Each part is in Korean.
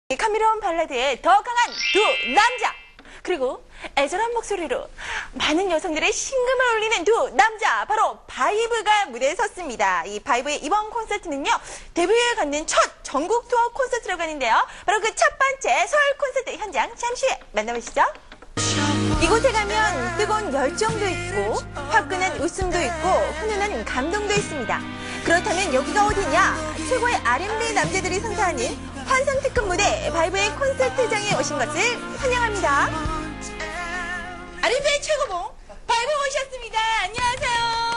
카미로운 발라드의 더 강한 두 남자, 그리고 애절한 목소리로 많은 여성들의 심금을 울리는 두 남자, 바로 바이브가 무대에 섰습니다. 이 바이브의 이번 콘서트는요, 데뷔를 갖는 첫 전국 투어 콘서트라고 하는데요. 바로 그 첫 번째 서울 콘서트 현장 잠시 후에 만나보시죠. 이곳에 가면 뜨거운 열정도 있고 화끈한 웃음도 있고 훈훈한 감동도 있습니다. 그렇다면 여기가 어디냐? 최고의 R&B 남자들이 선사하는 환상 특급 무대 바이브의 콘서트장에 오신 것을 환영합니다. R&B의 최고봉 바이브 오셨습니다. 안녕하세요.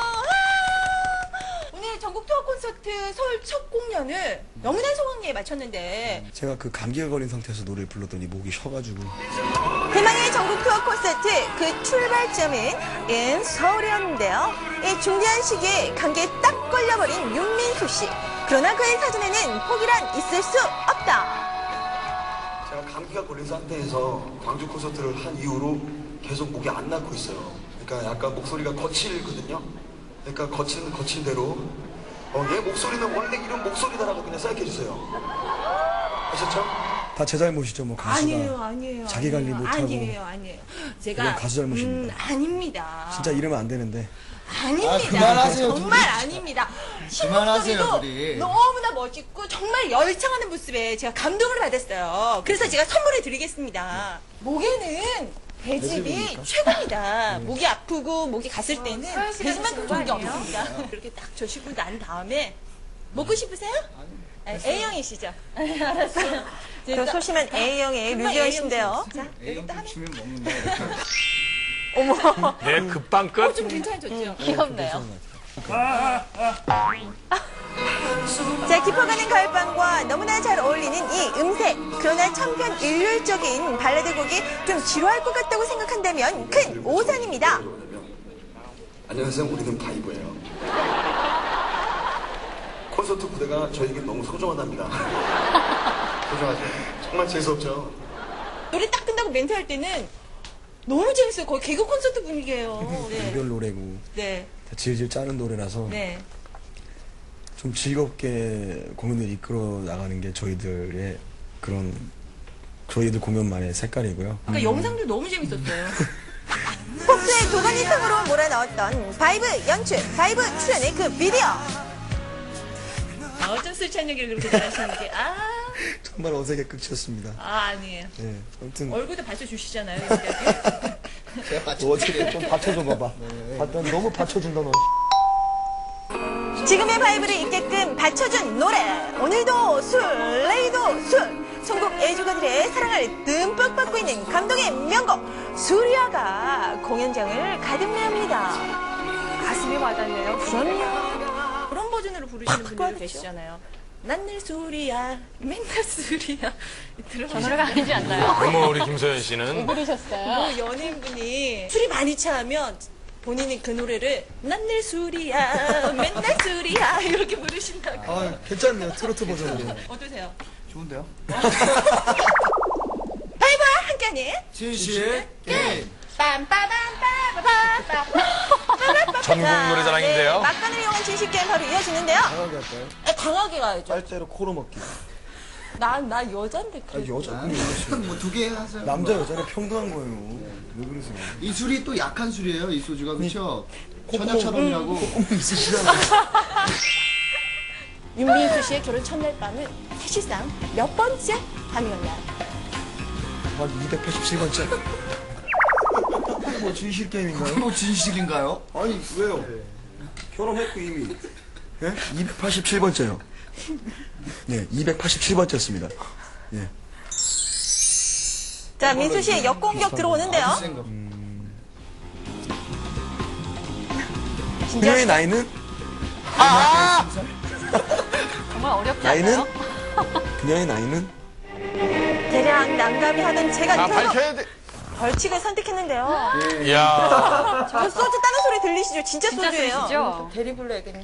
오늘 전국 투어 콘서트 서울 첫 공연을 너무나 소강리에 마쳤는데 제가 그 감기가 걸린 상태에서 노래를 불렀더니 목이 쉬어가지고. 대망의 전국 투어 콘서트 그 출발점은 서울이었는데요. 이 중대한 시기에 감기에 딱 걸려버린 윤민수 씨. 그러나 그의 사전에는 포기란 있을 수 없다. 제가 감기가 걸린 상태에서 광주 콘서트를 한 이후로 계속 목이 안 낫고 있어요. 그러니까 약간 목소리가 거칠거든요. 그러니까 거친 대로 얘 목소리는 원래 이런 목소리다라고 그냥 생각해주세요. 아셨죠? 다 제 잘못이죠, 뭐 가수가. 아니에요. 자기 관리 못하고. 아니에요. 제가 그건 가수 잘못입니다. 아닙니다. 진짜 이러면 안 되는데. 아닙니다. 그만하세요, 정말 둘이. 아닙니다. 그만하세요, 신목소리도 둘이. 너무나 멋있고 정말 열창하는 모습에 제가 감동을 받았어요. 그래서 제가 선물을 드리겠습니다. 목에는 배즙이 배즙입니까? 최고입니다. 목이 아프고 목이 갔을 때는 배즙만큼 좋은 게 없습니다. 이렇게 딱 저시고 난 다음에 먹고 싶으세요? A형이시죠? 알았어요. 저 소심한 A형의 류지연 자, 여기 또 하나. 주면 먹는데. 어머. 내 급빵 끝? 좀 괜찮아졌죠? 귀엽네요. 자, 깊어가는 가을밤과 너무나 잘 어울리는 이 음색. 그러나 천편일률적인 발라드 곡이 좀 지루할 것 같다고 생각한다면 큰 오산입니다. 안녕하세요. 우리는 바이브예요. 콘서트 무대가 저에게 너무 소중하답니다. 소중하죠. 정말 재수없죠. 노래 딱 끝나고 멘트할 때는 너무 재밌어요. 거의 개그 콘서트 분위기예요. 네. 이별 노래고 네. 다 질질 짜는 노래라서 네. 좀 즐겁게 공연을 이끌어 나가는 게 저희들 공연만의 색깔이고요. 아까 영상도 너무 재밌었어요. 폭스의 도가니탕으로 몰아넣었던 바이브 연출, 바이브 출연의 그 비디오. 어쩜 술 찬 얘기를 그렇게 잘하시는지. 정말 어색의 끝이었습니다. 아니에요. 네, 아무튼 얼굴도 받쳐주시잖아요. 너 어떻게 좀 받쳐줘 봐봐. 넌 너무 받쳐준다 너. 지금의 바이브를 있게끔 받쳐준 노래. 오늘도 술, 내일도 술. 전국 애주가들의 사랑을 듬뿍 받고 있는 감동의 명곡 수리아가 공연장을 가득 메웁니다. 가슴이 와닿네요. 그럼요. 그런 버전으로 부르시는 분들도 계시잖아요. 난 늘 술이야, 맨날 술이야. 저 노래가 아니지 않나요? 어머, 우리 김소연 씨는 부르셨어요. 그 연예인분이 술이 많이 취하면 본인이 그 노래를 난 늘 술이야, 맨날 술이야 이렇게 부르신다고. 아, 괜찮네요. 트로트 버전으로. 어떠세요? 좋은데요? 바이브와 함께하는 진실 게임. 빰빠밤빠바바바. 전국 노래자랑인데요. 막간을 이용한 진실 게임 바로 이어지는데요. 강하게 할까요? 강하게 가야죠. 빨대로 코로 먹기. 나 여잔데 아, 그래. 여자, 뭐 두 개 하세요. 남자 여자는 평등한 거예요. 왜 그러세요? 이 술이 또 약한 술이에요. 이 소주가 그렇죠? 천연철원이라고. 있으시잖아요. 윤민수 씨의 결혼 첫날 밤은 사실상 몇 번째 밤이었나요? 한 287번째. 뭐 진실 게임인가요? 뭐 진실인가요? 아니 왜요? 결혼했고 이미. 예? 287번째요. 네, 287번째였습니다. 예. 자, 민수 씨의 역공격 들어오는데요. 센 거. 그녀의 나이는? 정말 어렵지 나이는? 않나요? 그녀의 나이는? 대략 남감이 하던 제가 다 계속 밝혀야 돼. 벌칙을 선택했는데요. 이야. 저 소주 따는 소리 들리시죠? 진짜 진짜 소주예요. 소주죠? 대리 불러야겠네.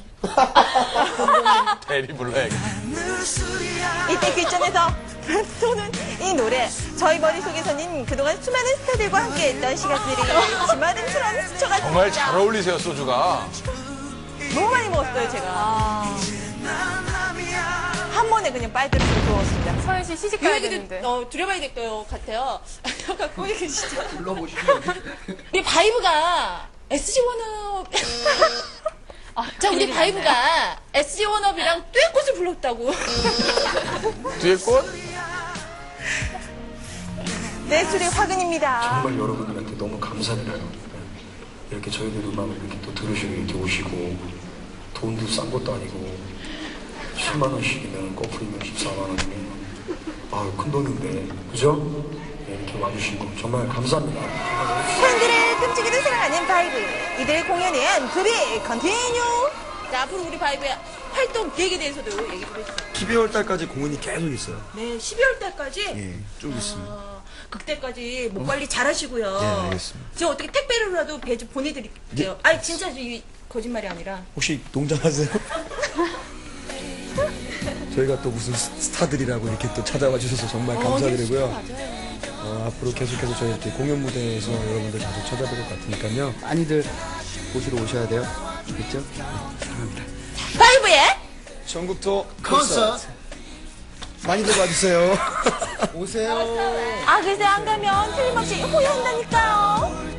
대리 불러야겠다. 이때 귓전에서 쏘는 이 노래. 저희 머릿속에서는 그동안 수많은 스타들과 함께했던 시간들이 지마등처럼 스쳐가서 정말 잘 어울리세요, 소주가. 너무 많이 먹었어요, 제가. 한 번에 번에 그냥 빠뜨려서 들어왔습니다. 서현 씨 시집 이 가야 얘기도 되는데. 드려봐야 될 것 같아요. 갖고 계시죠? 불러보시면 우리 바이브가 SG 워너 아, 자 우리 큰일이 났네. 바이브가 SG 워너비랑 듀엣꽃을 불렀다고. 뒤에 꽃? 내 술이 화근입니다. 정말 여러분들한테 너무 감사드려요. 이렇게 저희들 음악을 이렇게 또 들으시고 이렇게 오시고 돈도 싼 것도 아니고 10만 원씩이면 거풀이면 14만 원이면 아유 큰 돈인데 그죠? 네, 이렇게 와주신 거 정말 감사합니다. 팬들을 끔찍이도 사랑하는 바이브. 이들 공연은 투비 컨티뉴. 자 앞으로 우리 바이브의 활동 계획에 대해서도 얘기 좀 해주세요. 12월 달까지 공연이 계속 있어요. 네 12월 달까지. 예, 좀 있습니다. 그때까지 목 관리 잘 하시고요. 네, 알겠습니다. 저 어떻게 택배로라도 배주 보내드릴게요. 아니, 진짜 거짓말이 아니라. 혹시 농장하세요? 저희가 또 무슨 스타들이라고 이렇게 또 찾아와 주셔서 정말 감사드리고요. 맞아요. 앞으로 계속해서 저희 이렇게 공연 무대에서 여러분들 자주 찾아뵐 것 같으니까요. 많이들 보시러 오셔야 돼요. 알겠죠? 사랑합니다. 바이브의 전국 투어 콘서트 많이들 와주세요. 오세요. 아, 글쎄 안 가면 틀림없이 후회한다니까요.